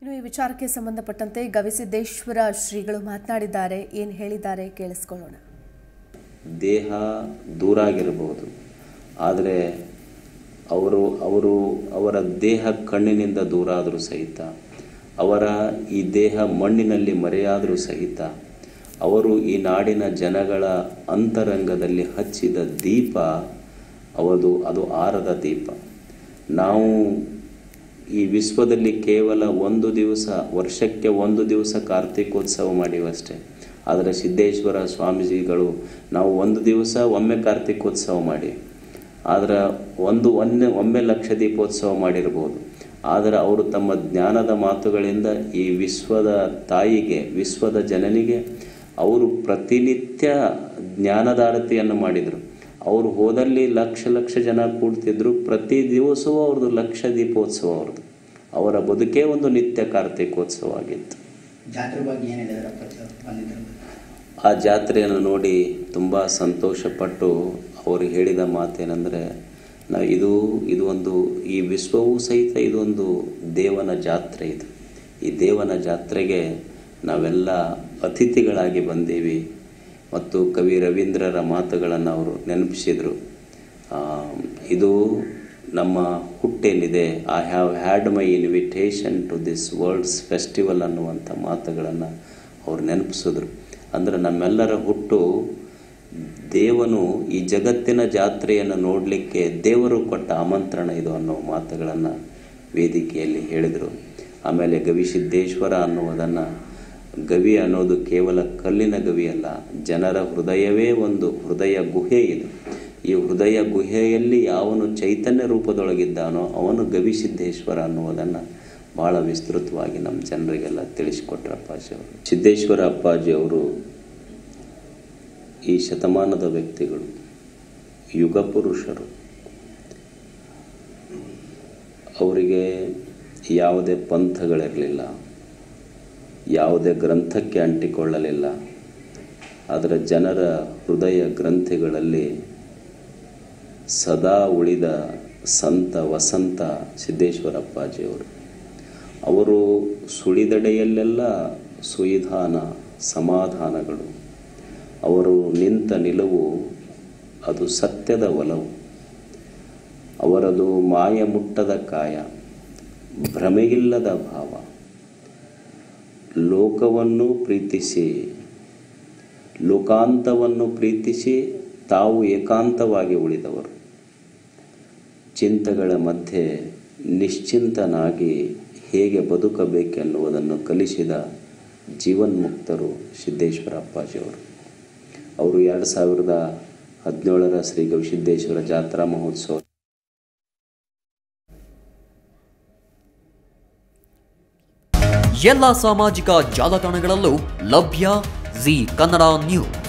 ಇನ್ನು ಈ ವಿಚಾರಕ್ಕೆ ಸಂಬಂಧಪಟ್ಟಂತೆ ಗವಿಸಿದ್ದೇಶ್ವರ ಶ್ರೀಗಳು ಮಾತನಾಡಿದ್ದಾರೆ, ಏನು ಹೇಳಿದ್ದಾರೆ ಕೇಳಿಸ್ಕೊಳ್ಳೋಣ. ದೇಹ ದೂರ ಆಗಿರಬಹುದು, ಆದರೆ ಅವರ ದೇಹ ಕಣ್ಣಿನಿಂದ ದೂರ ಆದರೂ ಸಹಿತ, ಅವರ ಈ ದೇಹ ಮಣ್ಣಿನಲ್ಲಿ ಮರೆಯಾದರೂ ಸಹಿತ, ಅವರು ಈ ನಾಡಿನ ಜನಗಳ ಅಂತರಂಗದಲ್ಲಿ ಹಚ್ಚಿದ ದೀಪ ಅದು ಆರದ ದೀಪ. ನಾವು ಈ ವಿಶ್ವದಲ್ಲಿ ಕೇವಲ ಒಂದು ದಿವಸ, ವರ್ಷಕ್ಕೆ ಒಂದು ದಿವಸ ಕಾರ್ತಿಕೋತ್ಸವ ಮಾಡಿವಷ್ಟೇ. ಆದರೆ ಸಿದ್ದೇಶ್ವರ ಸ್ವಾಮೀಜಿಗಳು ನಾವು ಒಂದು ದಿವಸ ಒಮ್ಮೆ ಕಾರ್ತಿಕೋತ್ಸವ ಮಾಡಿ, ಆದರೆ ಒಮ್ಮೆ ಲಕ್ಷ ದೀಪೋತ್ಸವ ಮಾಡಿರ್ಬೋದು. ಆದರೆ ಅವರು ತಮ್ಮ ಜ್ಞಾನದ ಮಾತುಗಳಿಂದ ಈ ವಿಶ್ವದ ತಾಯಿಗೆ, ವಿಶ್ವದ ಜನನಿಗೆ ಅವರು ಪ್ರತಿನಿತ್ಯ ಜ್ಞಾನದಾರತಿಯನ್ನು ಮಾಡಿದರು. ಅವರು ಹೋದಲ್ಲಿ ಲಕ್ಷ ಜನ ಕೂಡ್ತಿದ್ರು. ಪ್ರತಿ ದಿವಸವೂ ಅವ್ರದ್ದು ಲಕ್ಷ ದೀಪೋತ್ಸವ ಅವ್ರದ್ದು. ಅವರ ಬದುಕೇ ಒಂದು ನಿತ್ಯ ಕಾರ್ತಿಕೋತ್ಸವ ಆಗಿತ್ತು. ಆ ಜಾತ್ರೆಯನ್ನು ನೋಡಿ ತುಂಬ ಸಂತೋಷಪಟ್ಟು ಅವರು ಹೇಳಿದ ಮಾತೇನೆಂದರೆ, ಈ ವಿಶ್ವವೂ ಸಹಿತ ಇದೊಂದು ದೇವನ ಜಾತ್ರೆ. ಈ ದೇವನ ಜಾತ್ರೆಗೆ ನಾವೆಲ್ಲ ಅತಿಥಿಗಳಾಗಿ ಬಂದೀವಿ. ಮತ್ತು ಕವಿ ರವೀಂದ್ರರ ಮಾತುಗಳನ್ನು ಅವರು ನೆನಪಿಸಿದರು. ಇದು ನಮ್ಮ ಹುಟ್ಟೇನಿದೆ, I have had my invitation to this world's festival ಅನ್ನುವಂಥ ಮಾತುಗಳನ್ನು ಅವರು ನೆನಪಿಸಿದ್ರು. ಅಂದರೆ ನಮ್ಮೆಲ್ಲರ ಹುಟ್ಟು ದೇವನು ಈ ಜಗತ್ತಿನ ಜಾತ್ರೆಯನ್ನು ನೋಡಲಿಕ್ಕೆ ದೇವರು ಕೊಟ್ಟ ಆಮಂತ್ರಣ ಇದು ಅನ್ನೋ ಮಾತುಗಳನ್ನು ವೇದಿಕೆಯಲ್ಲಿ ಹೇಳಿದರು. ಆಮೇಲೆ ಗವಿಸಿದ್ದೇಶ್ವರ ಅನ್ನುವುದನ್ನು, ಗವಿ ಅನ್ನೋದು ಕೇವಲ ಕಲ್ಲಿನ ಗವಿ ಅಲ್ಲ, ಜನರ ಹೃದಯವೇ ಒಂದು ಹೃದಯ ಗುಹೆ ಇದು. ಈ ಹೃದಯ ಗುಹೆಯಲ್ಲಿ ಯಾವನು ಚೈತನ್ಯ ರೂಪದೊಳಗಿದ್ದಾನೋ ಅವನು ಗವಿಸಿದ್ದೇಶ್ವರ ಅನ್ನುವುದನ್ನು ಭಾಳ ವಿಸ್ತೃತವಾಗಿ ನಮ್ಮ ಜನರಿಗೆಲ್ಲ ತಿಳಿಸಿಕೊಟ್ರು ಅಪ್ಪಾಜಿಯವರು. ಸಿದ್ದೇಶ್ವರ ಅಪ್ಪಾಜಿಯವರು ಈ ಶತಮಾನದ ವ್ಯಕ್ತಿಗಳು, ಯುಗ ಪುರುಷರು. ಅವರಿಗೆ ಯಾವುದೇ ಪಂಥಗಳಿರಲಿಲ್ಲ, ಯಾವುದೇ ಗ್ರಂಥಕ್ಕೆ ಅಂಟಿಕೊಳ್ಳಲಿಲ್ಲ. ಆದರೆ ಜನರ ಹೃದಯ ಗ್ರಂಥಿಗಳಲ್ಲಿ ಸದಾ ಉಳಿದ ಸಂತ ವಸಂತ ಸಿದ್ದೇಶ್ವರ ಅಪ್ಪಾಜಿಯವರು. ಅವರು ಸುಳಿದಡೆಯಲ್ಲೆಲ್ಲ ಸುವಿಧಾನ, ಸಮಾಧಾನಗಳು. ಅವರು ನಿಂತ ನಿಲುವು ಅದು ಸತ್ಯದ ಒಲವು. ಅವರದು ಮಾಯ ಮುಟ್ಟದ ಕಾಯ, ಭ್ರಮೆಯಿಲ್ಲದ ಭಾವ. ಲೋಕವನ್ನು ಪ್ರೀತಿಸಿ, ಲೋಕಾಂತವನ್ನು ಪ್ರೀತಿಸಿ ತಾವು ಏಕಾಂತವಾಗಿ ಉಳಿದವರು. ಚಿಂತೆಗಳ ಮಧ್ಯೆ ನಿಶ್ಚಿಂತನಾಗಿ ಹೇಗೆ ಬದುಕಬೇಕೆನ್ನುವುದನ್ನು ಕಲಿಸಿದ ಜೀವನ್ಮುಕ್ತರು ಸಿದ್ದೇಶ್ವರ ಅಪ್ಪಾಜಿಯವರು. ಅವರು 2017 ಶ್ರೀ ಗವಿಸಿದ್ದೇಶ್ವರ ಜಾತ್ರಾ ಮಹೋತ್ಸವ ಎಲ್ಲ ಸಾಮಾಜಿಕ ಜಾಲತಾಣಗಳಲ್ಲೂ ಲಭ್ಯ. Zee Kannada news.